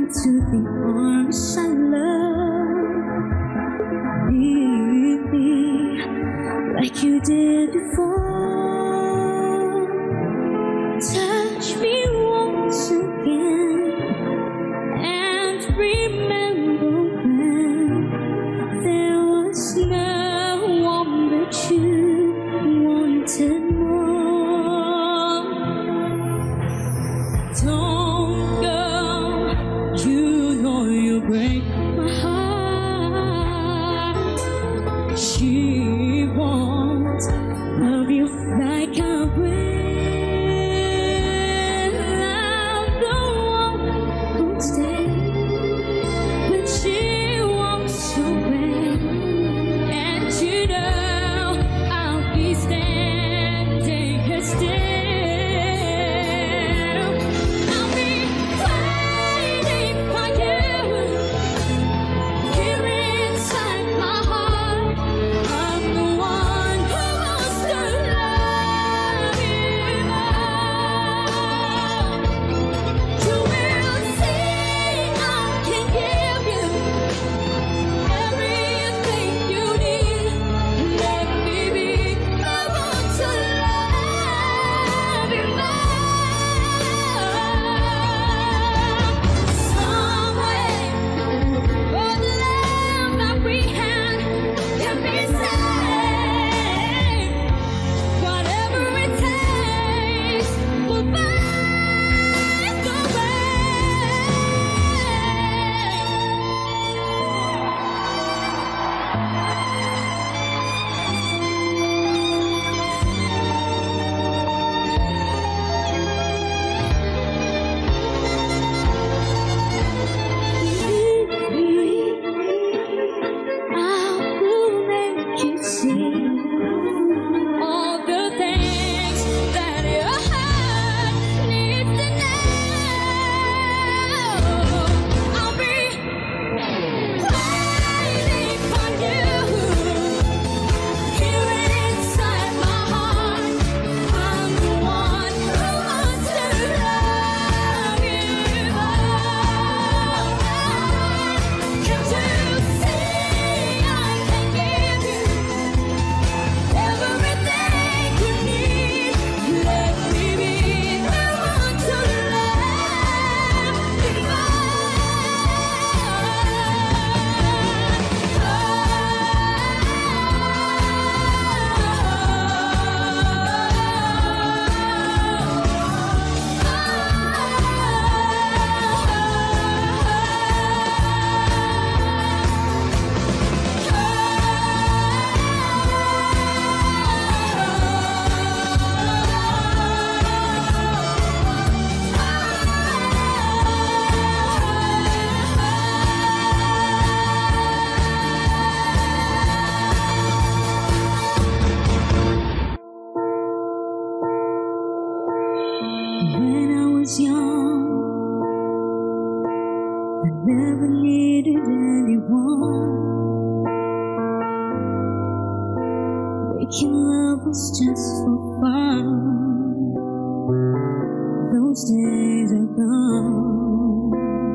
into the arms I love. Leave me like you did before. Touch me once again and remember when there was no one that you wanted more. Don't go, you know you break my heart. She won't love you like I will. I'm the one who'll stay, but she walks away. And you know I'll be standing here still. I'll be waiting for you here inside my heart. I'm the one who wants to love you more. You will see I can give you everything you need. Let me be the one to love you more. Some way for the love that we had can be saved. Whatever it takes, we'll find the way. I will make you see all the things that your heart needs to know. I'll be waiting for you here inside my heart. I'm the one who wants to love you more. Can't you see I can give you everything you need? Let me be the one to love you When I was young, I never needed anyone. Making love was just for fun. Those days are gone.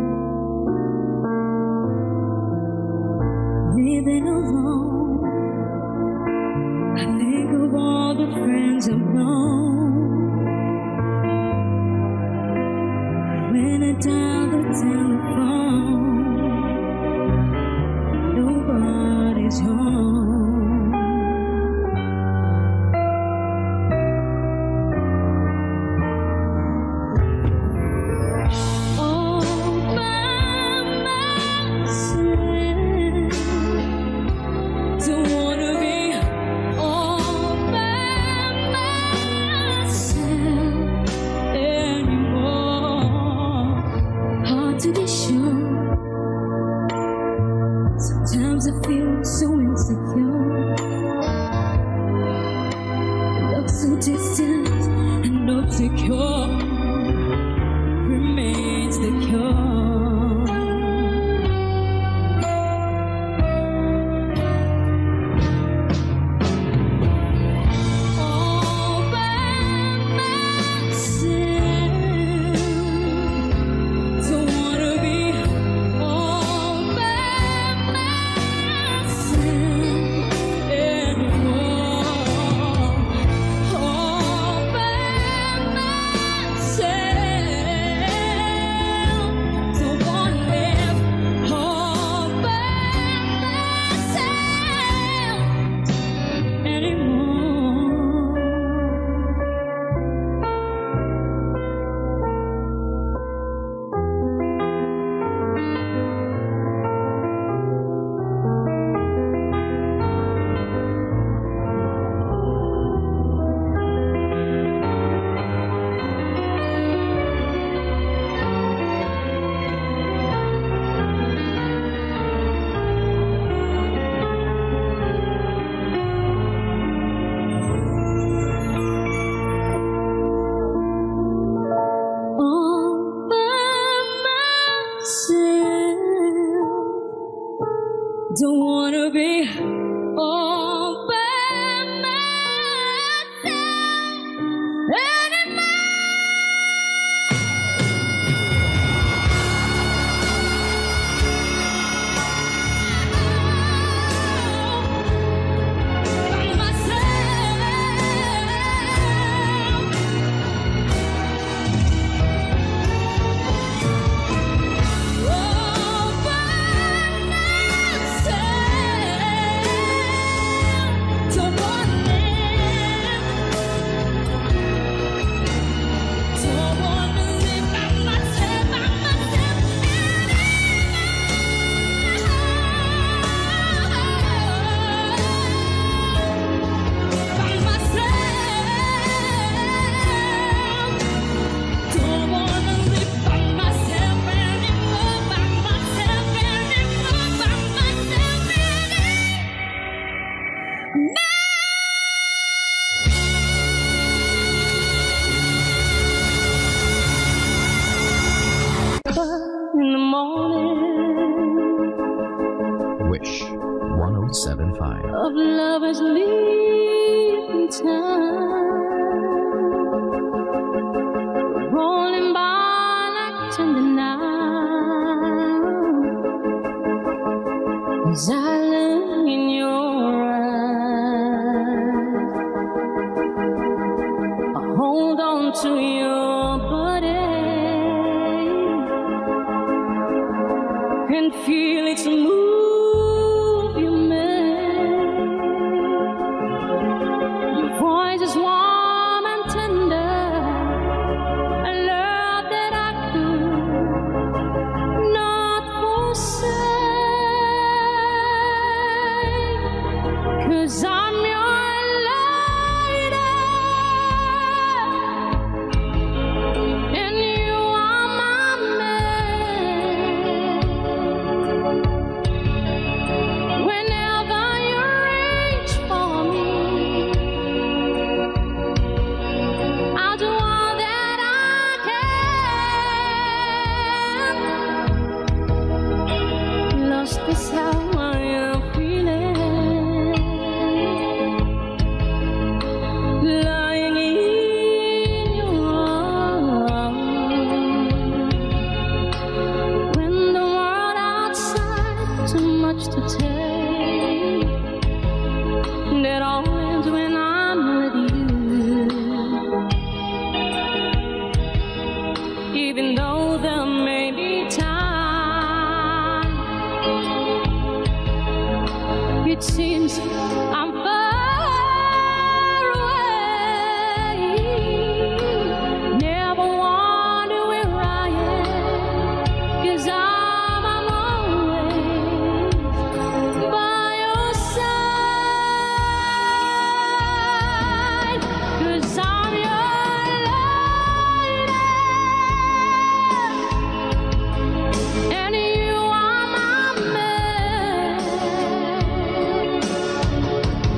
Living alone, I think of all the friends I've known. When I dial the telephone, nobody's home. All by myself, don't wanna be all by myself anymore. Hard to be sure. Sometimes I feel so insecure. Love so distant and obscure remains the cure. All by myself, don't wanna be Don't wanna be all by myself anymore. By in the morning Wish 1075. of lovers leaving town, rolling by like tender now. As I look in your eyes, I hold on to your body and feel its move you make. Your voice is warm and tender, a love that I could not forsake. 'Cause I'm your lady and you are my man. Whenever you reach for me, I'll do all that I can. Lost is how I am feeling, lying in your arms. When the world outside too much to take, that all ends when I'm with you. Even though there may be time, it seems I'm far away. Never wonder where I am, 'cause I'm always by your side. 'Cause I'm your lady and you are my man.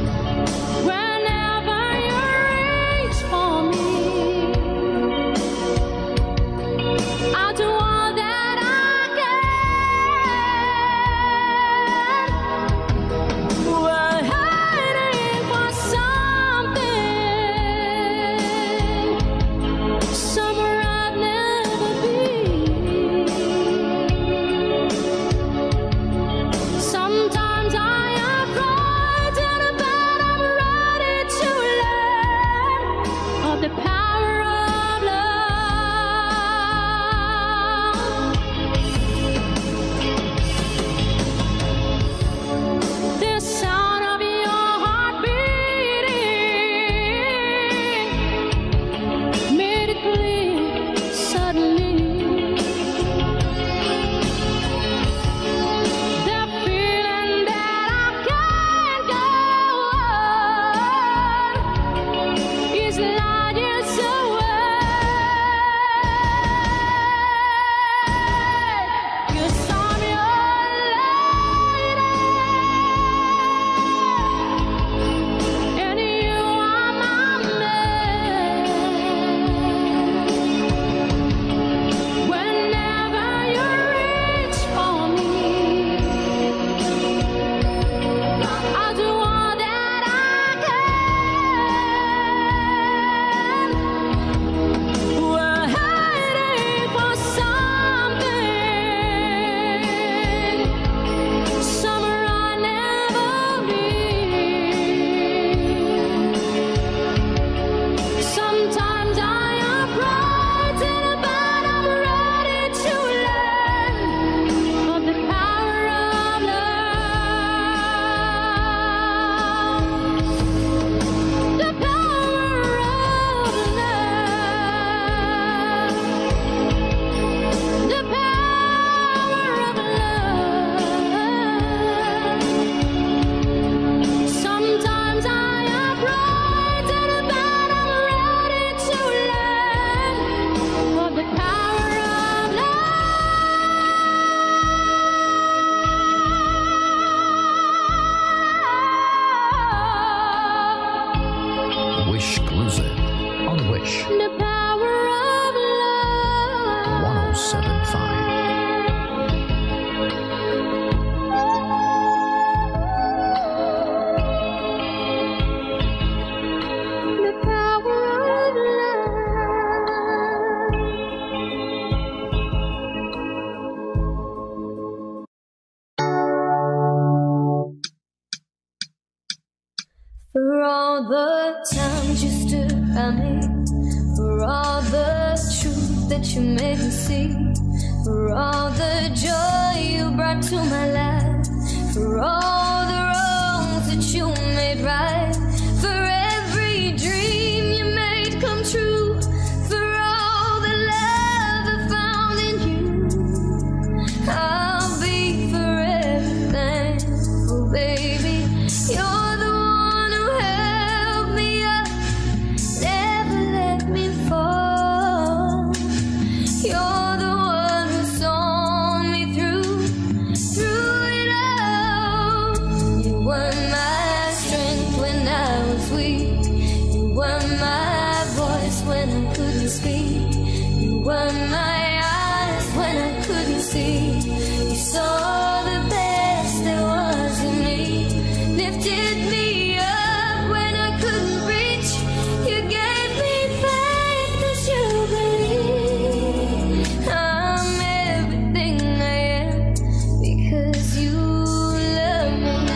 all the times you stood by me, for all the truth that you made me see, for all the joy you brought to my life, for all the wrongs that you made right, for every dream you made come true, for all the love I found in you. I'll be forever thankful, baby. You're the one who held me up, never let me fall. You're the one who saw me through it all. You were my strength when I was weak. You were my voice when I couldn't speak. You were my eyes when I couldn't see. You saw the best there was in me, lifted me up when I couldn't reach. You gave me faith as you believe. I'm everything I am because you love me.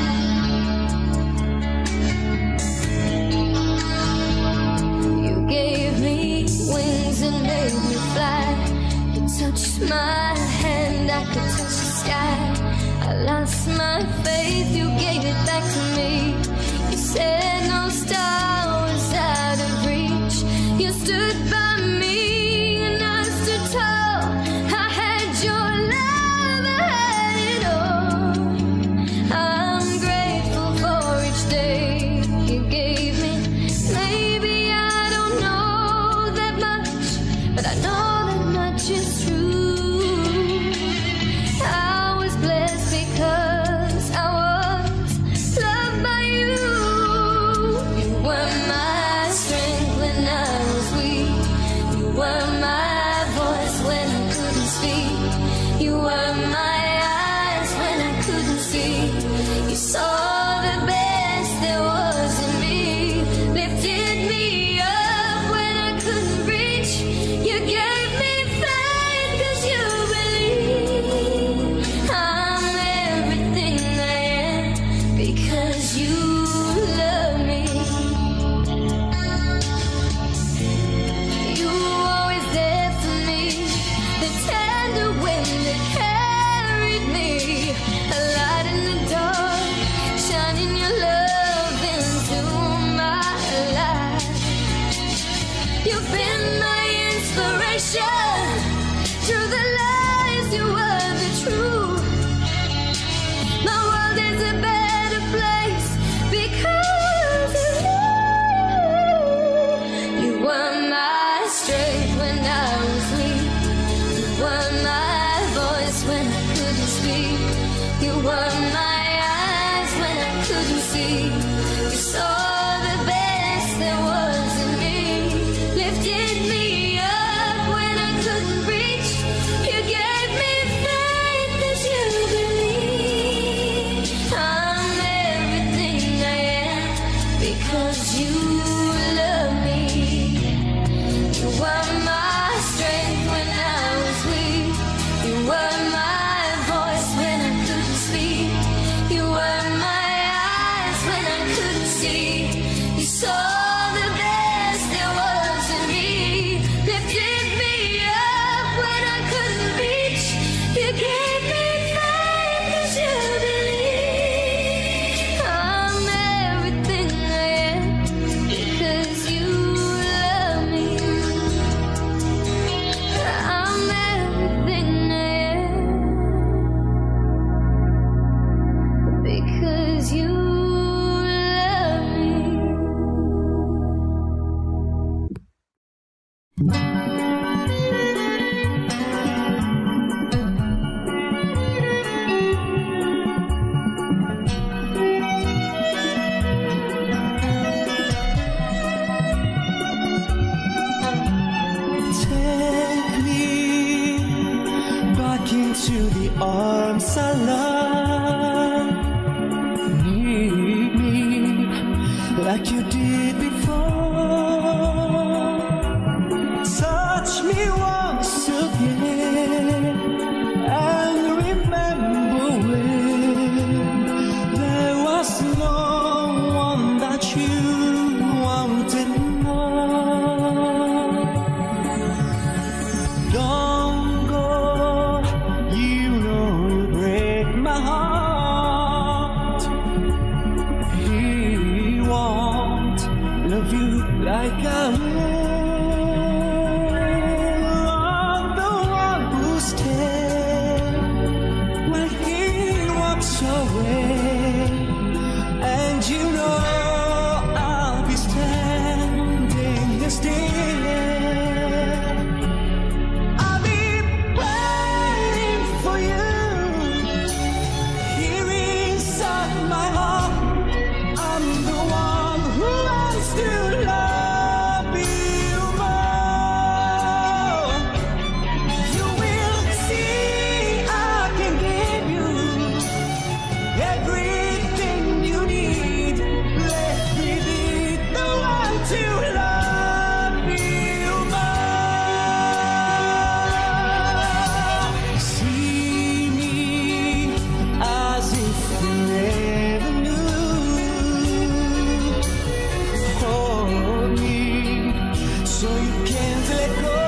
You gave me wings and made me fly. You touched my hand, I could touch the sky. I lost my faith, you gave it back to me. You said no star was out of reach. You stood by me and I stood tall. I had your love, I had it all. I'm grateful for each day you gave me. Maybe I don't know that much, but I know that much is true. I was blessed because I was loved by you. You were my strength when I was weak. You were my voice when I couldn't speak. You were my eyes when I couldn't see. You saw the best there was in me, lifted me up when I couldn't reach. You gave me faith 'cause you believe. I'm everything I am because you love me. You were always there for me, the tender wind that carried me, a light in the dark, shining your love into my life. You've been my inspiration, through the lies you were the truth. My world is a better place because of you. You were my strength when I was weak. You were my voice when I couldn't speak. You were my eyes when I couldn't see. You saw the best there was in me, lifted me up when I couldn't reach. You gave me faith as you believe. I'm everything I am because you love me. You were my strength when I was weak. You were my voice when I couldn't speak. You were my eyes when I couldn't see. You saw the best there was in me, lifted me up when I couldn't reach. You gave me faith 'cause you believe. I'm everything I am because you love me. I'm everything I am because you love me. Take me back into the arms I love. Need me like you did before. Touch me once again and remember when there was no one that you nights away, and you know I'll be standing here still. I'll be waiting for you here inside my heart. I'm the one who wants to love you more. You will see I can give you everything you need. Let me be the one to love you more. See me as if you never knew. Hold me so you can't let go.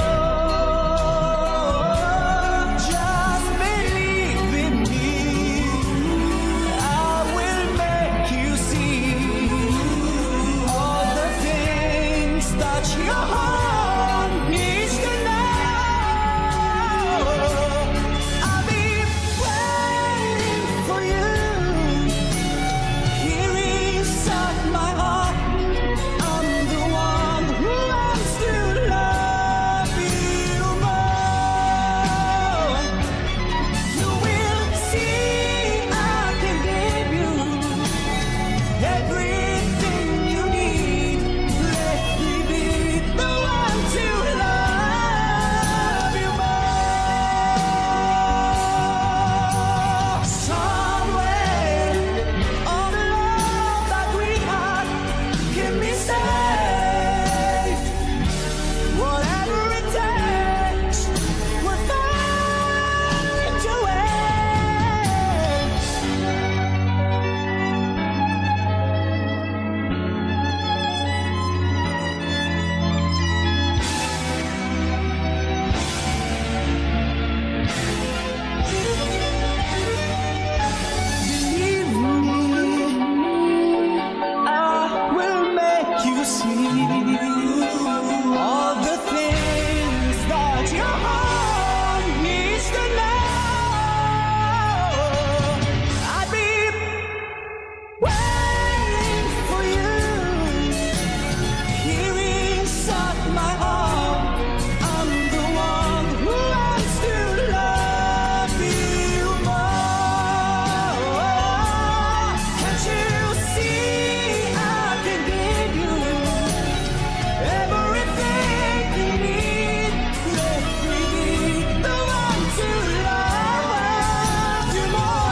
Just believe in me. I will make you see all the things that your heart needs to know. I'll be waiting for you here inside my heart. I'm the one who wants to love you more. You will see I can give you everything you need. Let me be the one to love you more. Somewhere all the love that we had can be saved. Whatever it takes, we'll find a way. Believe me, I will make you see all the things that your heart needs to know. I'll be waiting for you here inside my heart. I'm the one who wants to love you more. Can't you see I can give you everything you need? Let me be the one to love you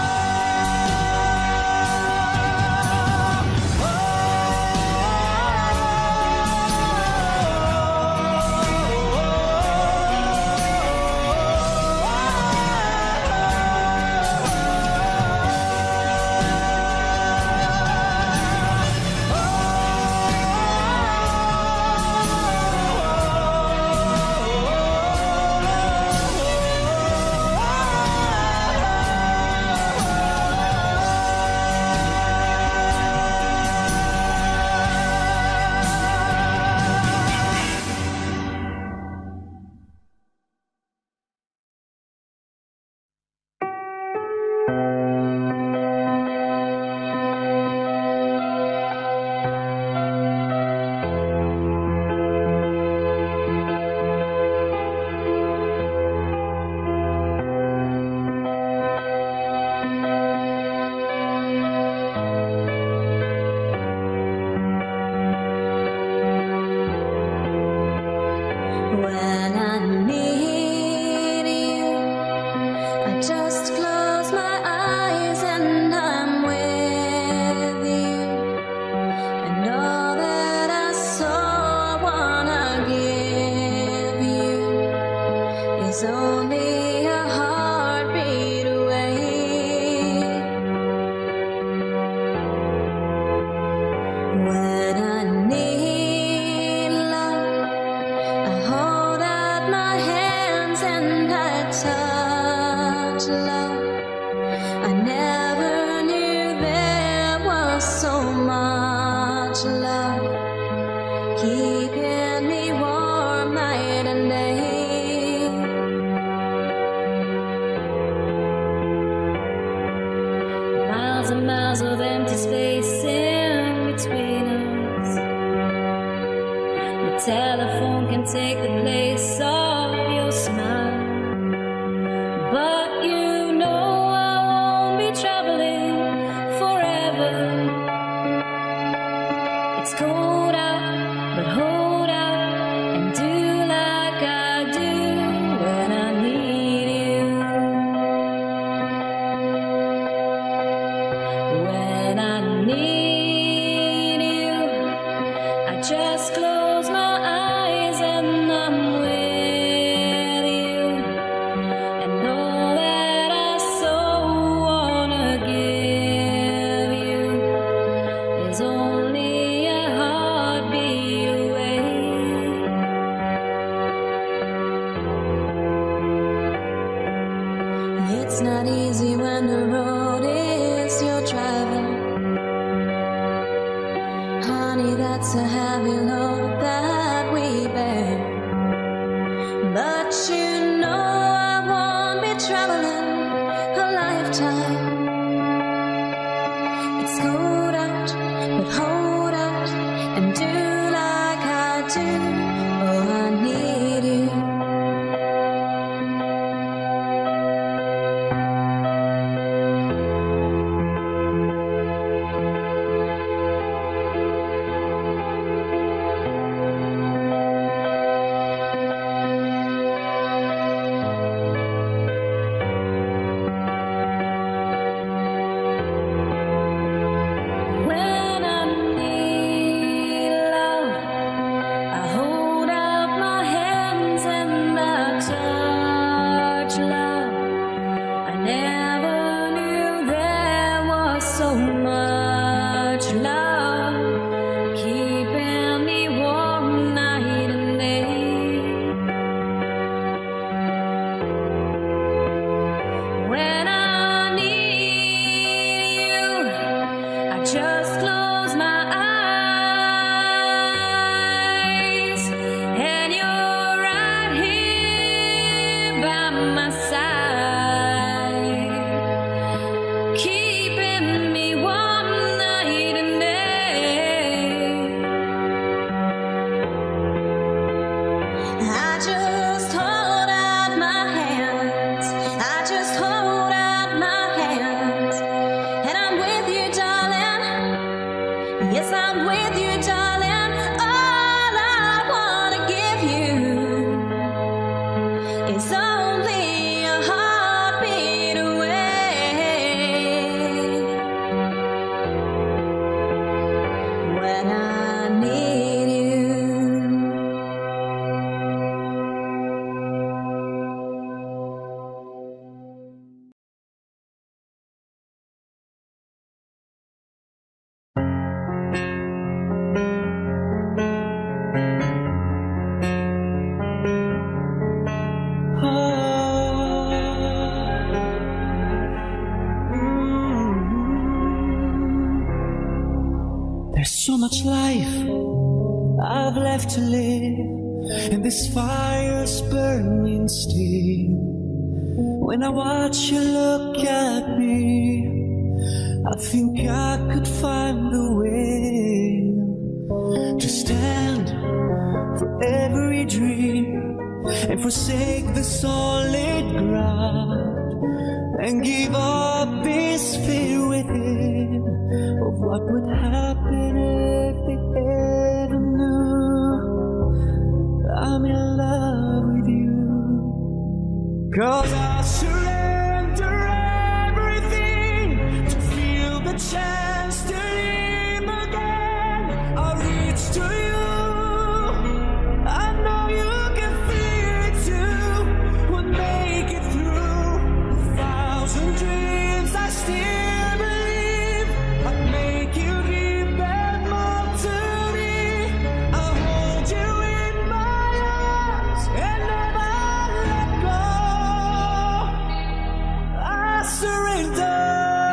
When I need you, I just close my eyes and I'm with you. And all that I so wanna give you is only a heartbeat away. When I need love, I hold out my hands and I touch love. I never knew there was so much love keeping me warm night and day. miles and miles of empty space in between us. The telephone can take the place of your smile, but you know I won't be traveling forever. It's cold out, but hold out and do like I do when I need you. When I need you, I just close my eyes and I'm with you. And all that I so wanna give you is only a heartbeat away. It's not easy when the road is your driver. Honey, that's a heavy load that we bear. But you know I won't be traveling a lifetime. It's cold out, but hold out and do like I do. Oh, I need you. When I need love, I hold out my hands and I touch love. I never knew there was so much love keeping me warm night and day. When I need you, I just close my eyes, and you're right here by my side, keeping me warm night and day. I just hold out my hands, I just hold out my hands, and I'm with you, darling. Yes, I'm with you, darling. All I wanna give you is only a heartbeat away. When I need you. There's so much life I've left to live, and this fire's burning still. When I watch you look at me, I think I could find the will to stand for every dream and forsake the solid ground and give up this fear within of what would happen if they ever knew I'm in love with you. 'Cause I'll surrender everything to feel the chance to live again. I'll reach to you, I know you can feel it too. We'll make it through 1,000 dreams. I still believe I'd make you give them all to me. I'll hold you in my arms and never let go. I surrender.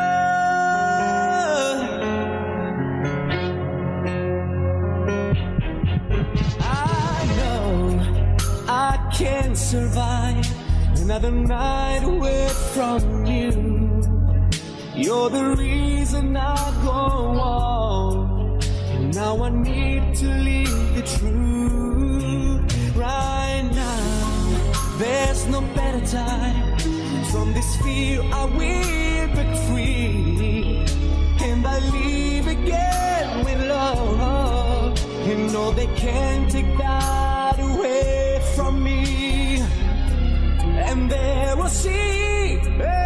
I know I can't survive another night away from you. You're the reason I go on, and now I need to leave the truth right now. There's no better time. From this fear I will break free, and I live again with love. And no, they can't take that away from me. And there we'll see.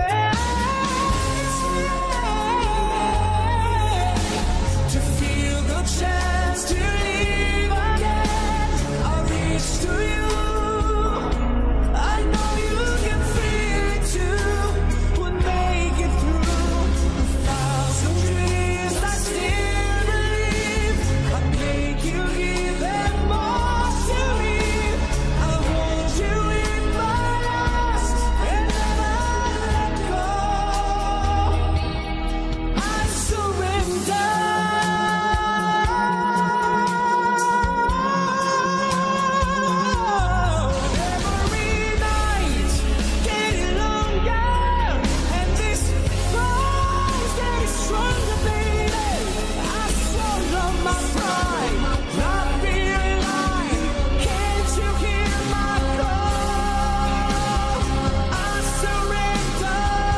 To feel the chance to live again, I reach to you. I know you can feel it too. We'll make it through 1,000 dreams. I still believe. I make you give them more to me. I hold you in my arms and never let go. I surrender. Every night getting longer, and this bone's getting stronger, baby. I swallow my pride, not being alive. Can't you hear my call? I surrender.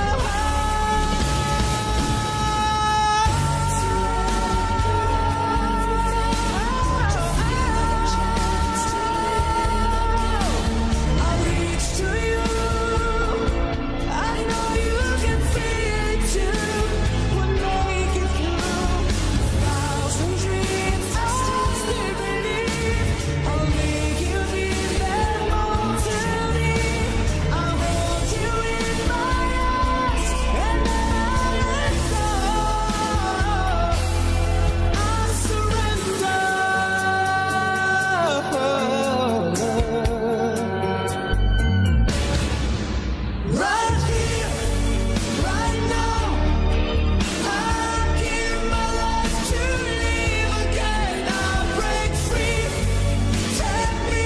I reach to you. I know you can feel it too. We'll make it through 1,000 dreams. I still believe. I'll make you give them all to me. I hold you in my arms and never let go. I surrender. Right here, right now, I give my life to live again. I break free, take me,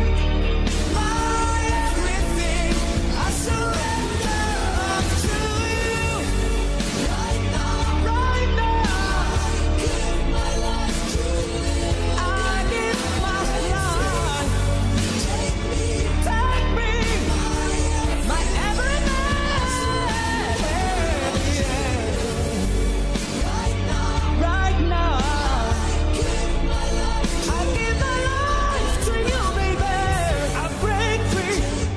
my everything. I surrender to you. Right now, I give my life to live. I give my life. Take me, my everything. Right now, I give my life to you, baby. I break free.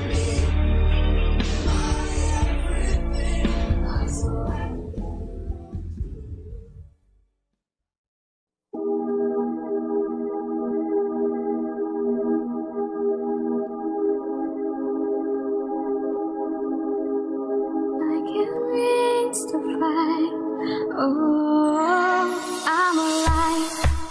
I can reach to fly. Oh, I'm alive.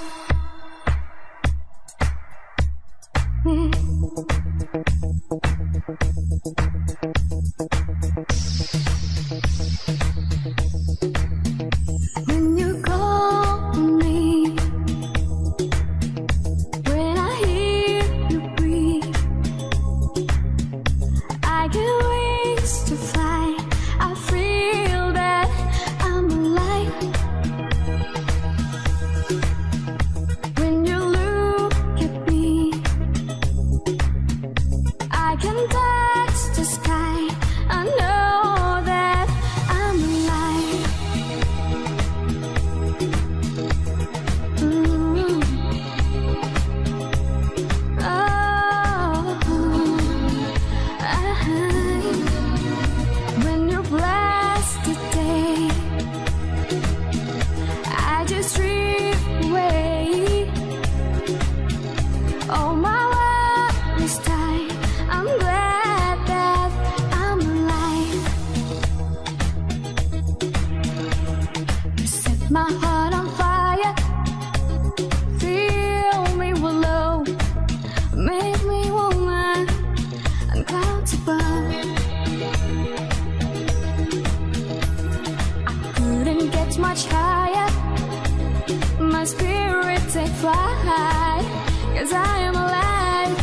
When you call me, when I hear you breathe, I get wings to fly. I feel that I'm alive. When you look at me, I can touch the sky. I know that I'm alive. When you're blessed today, I just drift away. Oh, my worries die. I'm glad that I'm alive. You set my heart on fire, fill me with love, make me woman and clouds above. I couldn't get much higher. My spirit take flight, 'cause I am alive.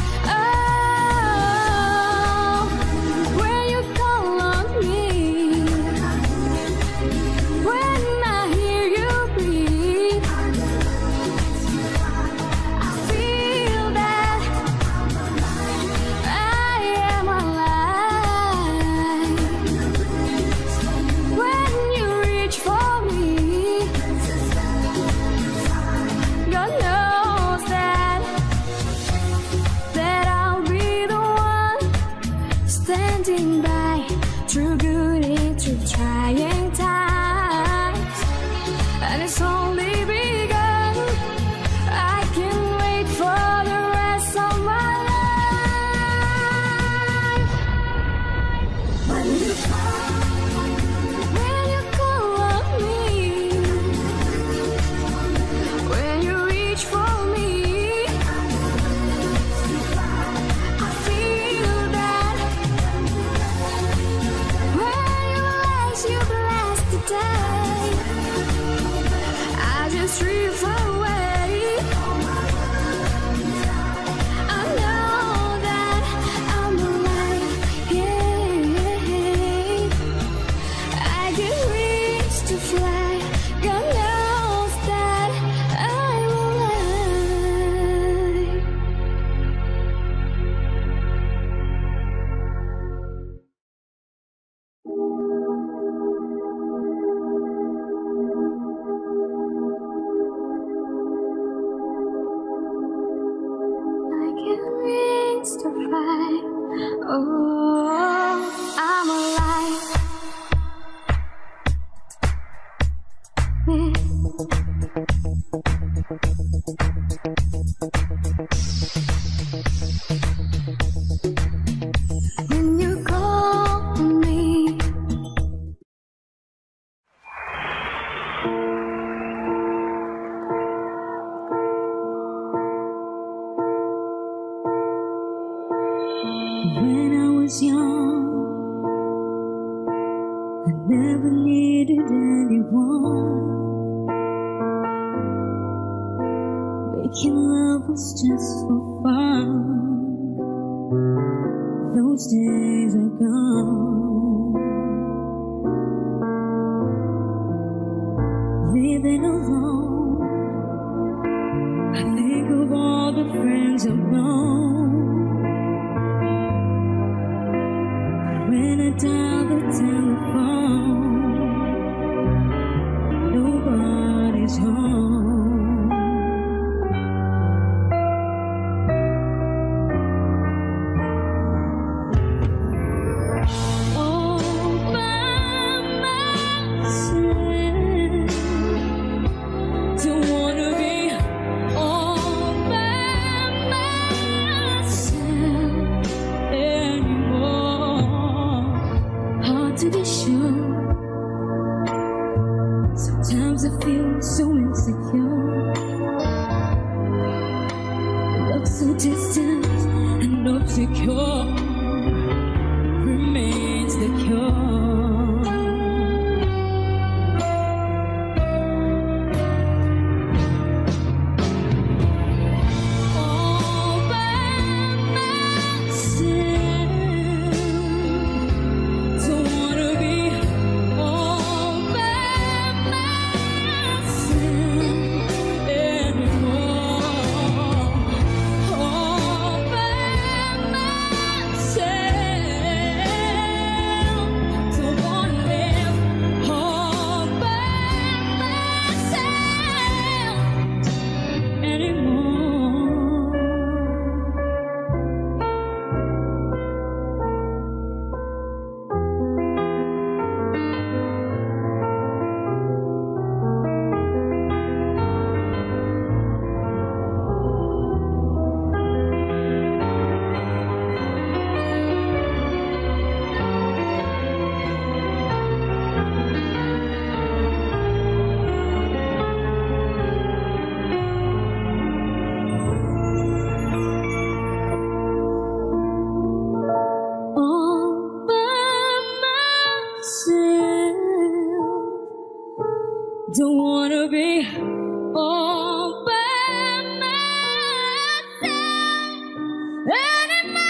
Oh, when you call on me, and it's only begun. I can wait for the rest of my life. When you call on me, when you reach for me, I feel that. When you rise, you bless the day. I just drift away. I know that I'm alive, yeah. I get wings to fly. God knows that I'm alive. I get wings to fly. Oh, I'm alive. When you call me, when I was young, I never needed anyone. Making love was just for fun. Those days are gone. Living alone, I think of all the friends I've known. When I dial the telephone, nobody's home. All by myself, don't wanna be all by myself anymore. Hard to be sure. Sometimes I feel so insecure. Love so distant and obscure remains the cure. All by myself, don't wanna be all by myself anymore. All by myself, don't wanna live all by myself anymore. All by myself, don't wanna be all by myself anymore.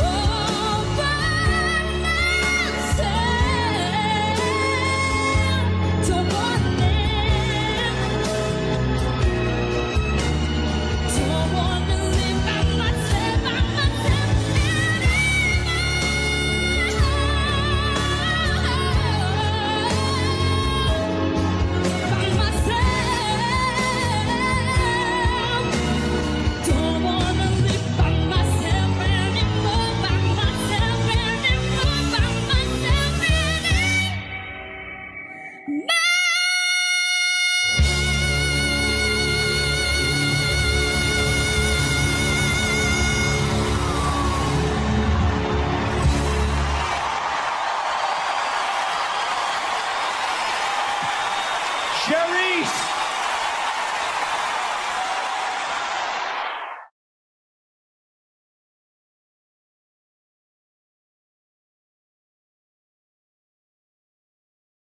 All by myself.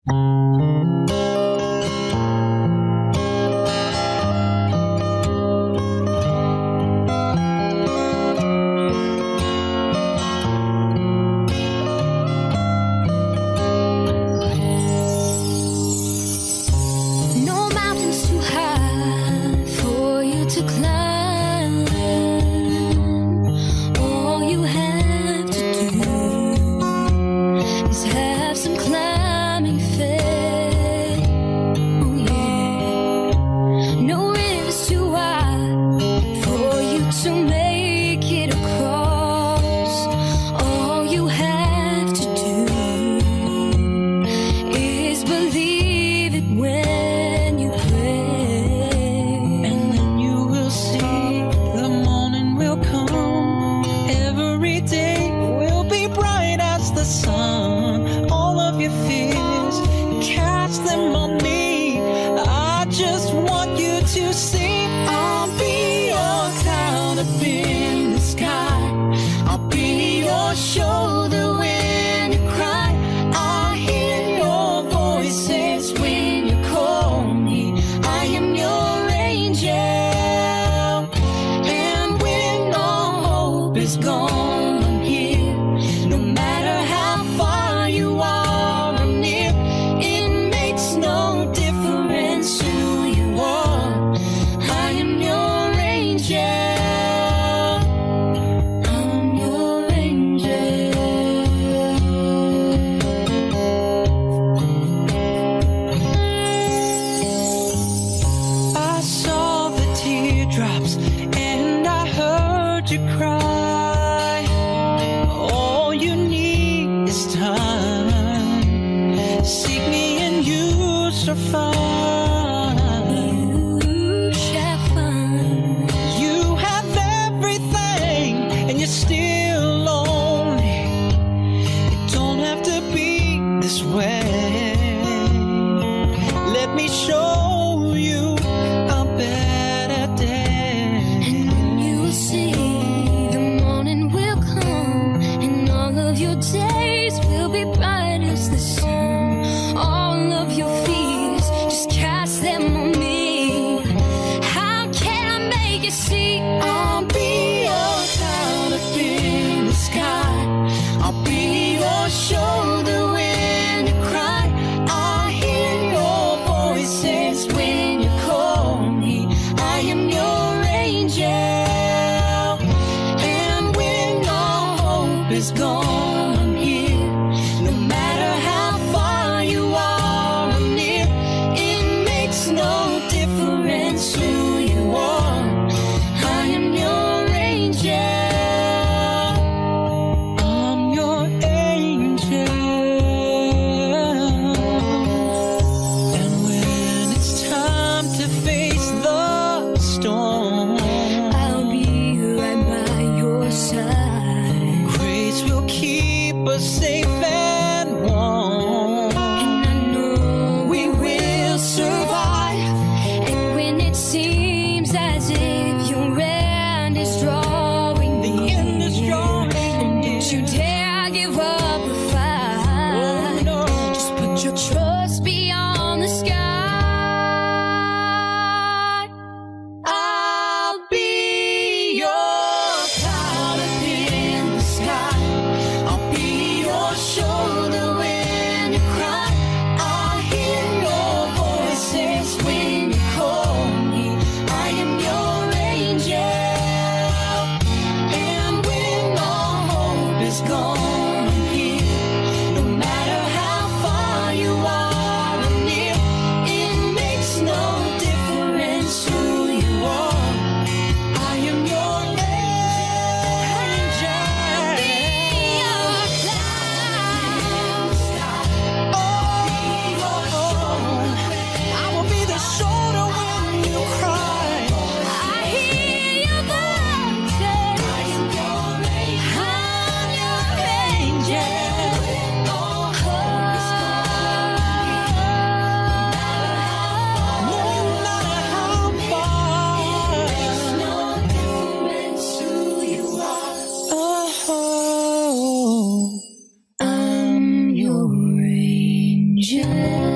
I'm your angel.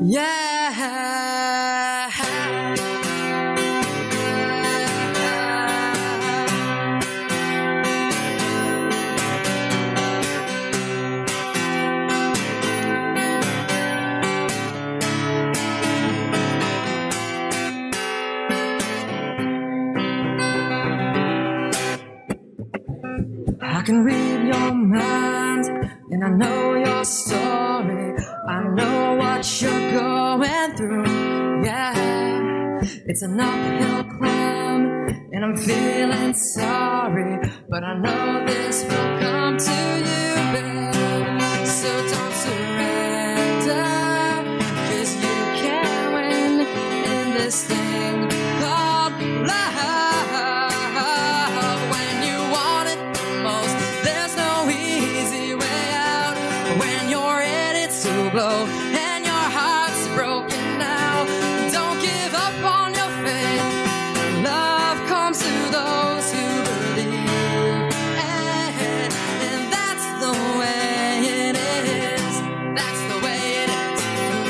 I can read your mind, and I know your story. I know what you're going through, yeah. It's an uphill climb, and I'm feeling sorry, but I know this will come to you, babe. So don't surrender, 'cause you can win in this thing called love. Blow and your heart's broken now. Don't give up on your faith. Love comes to those who believe, and that's the way it is. That's the way it is.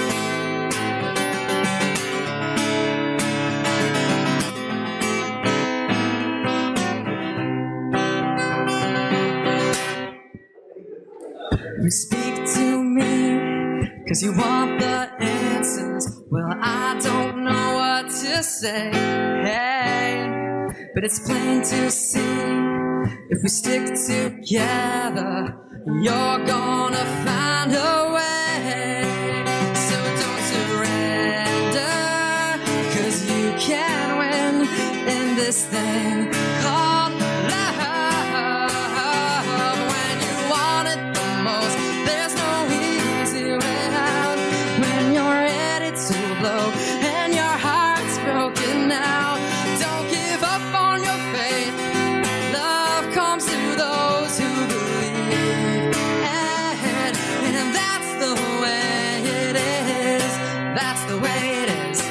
You speak to me 'cause you want the answers. Well, I don't know what to say, hey, but it's plain to see. If we stick together, you're gonna find a way. So don't surrender, 'cause you can win in this thing called love. When you want it the most, there's no easy way out. When you're ready to blow and your heart's broken now, don't give up on your faith. Love comes to those who believe, and that's the way it is. That's the way it is.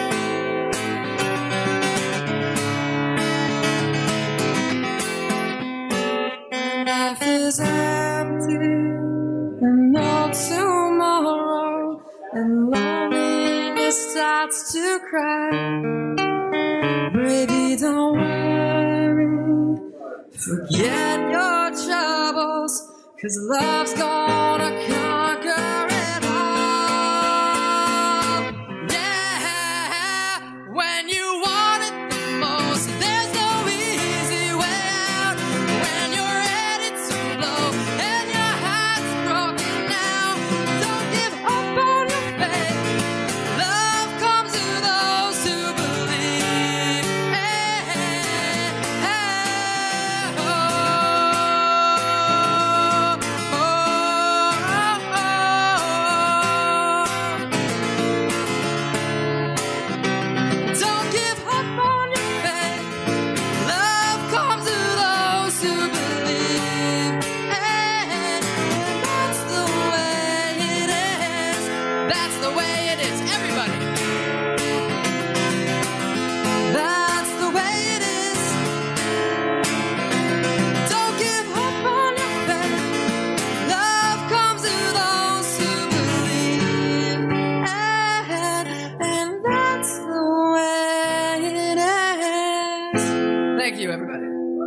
Life is empty and no tomorrow, and loneliness starts to cry. Baby, don't worry, forget your troubles, 'cause love's gonna conquer it all. Yeah, when you want it the most, there's no easy way out. When you're ready to blow and your heart's broken now, don't give up on your faith. Love comes to those who believe. Hey, hey, hey, oh, oh, oh, oh. Don't give up on your faith. Love comes to those who believe, and that's the way it is. That's the way it is, everybody. That's the way it is. Don't give up on your faith. Love comes to those who believe, and that's the way it is. Thank you, everybody.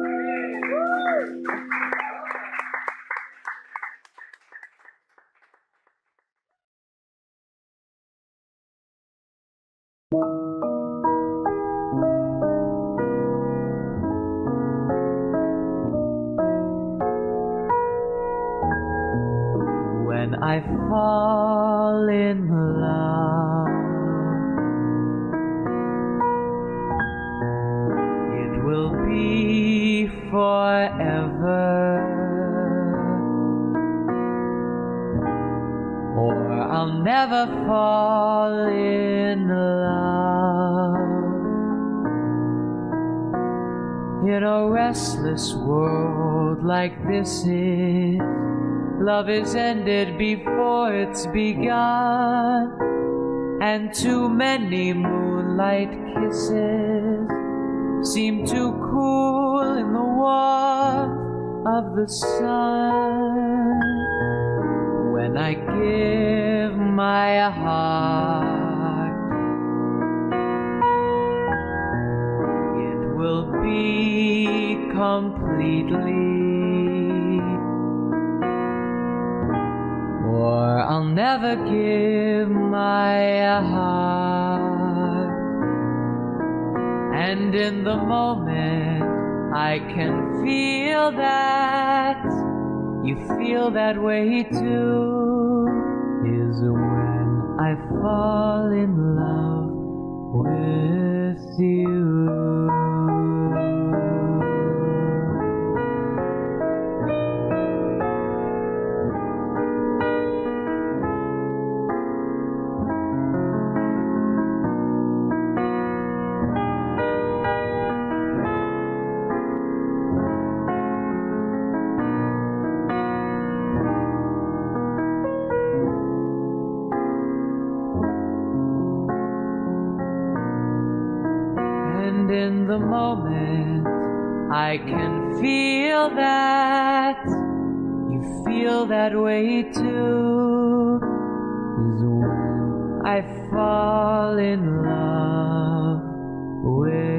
When I fall in love, it will be forever, or I'll never fall in love. In a restless world like this is, love is ended before it's begun, and too many moonlight kisses seem too cool in the warmth of the sun. When I give my heart completely, or I'll never give my heart. And in the moment I can feel that you feel that way too, is when I fall in love with you. In the moment I can feel that you feel that way too, is when I fall in love with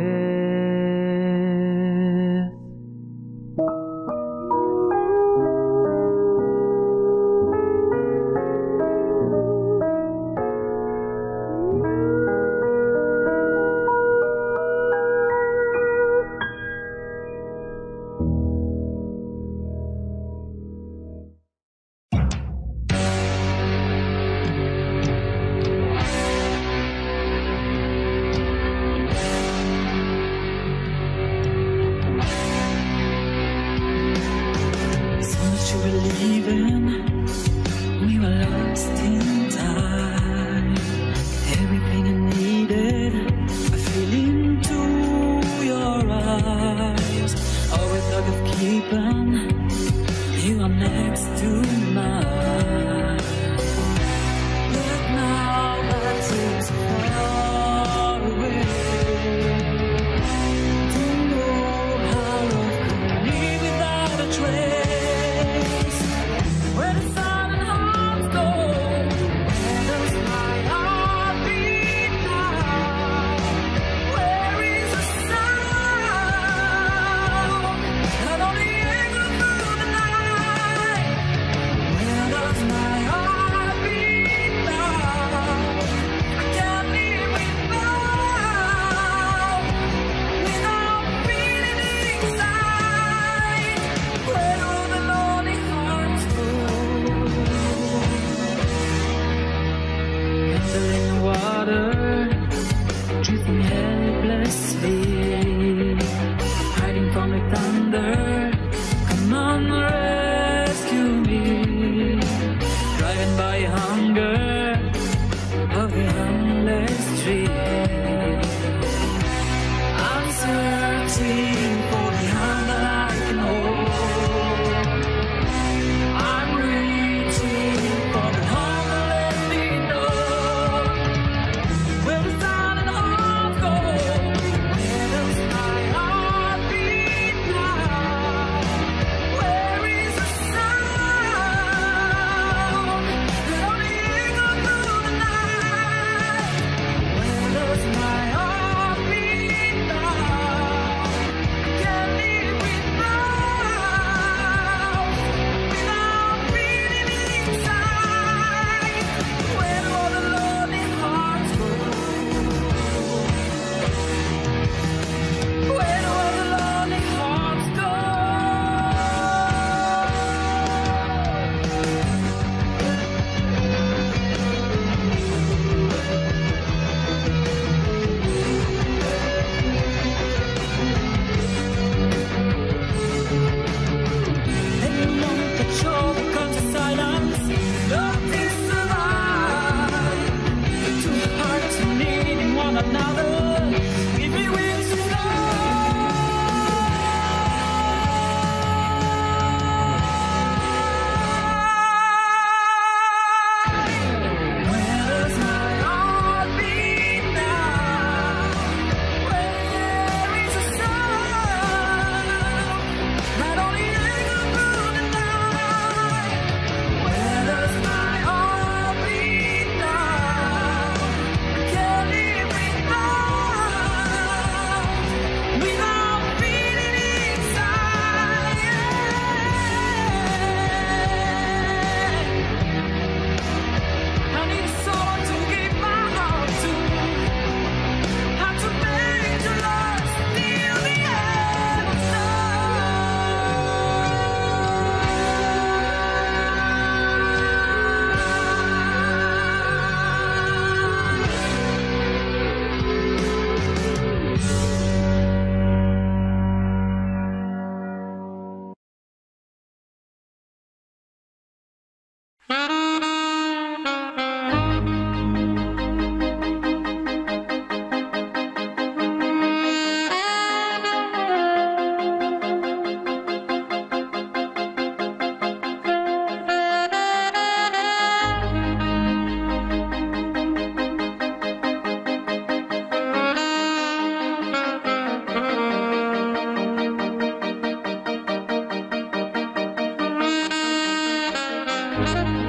Thank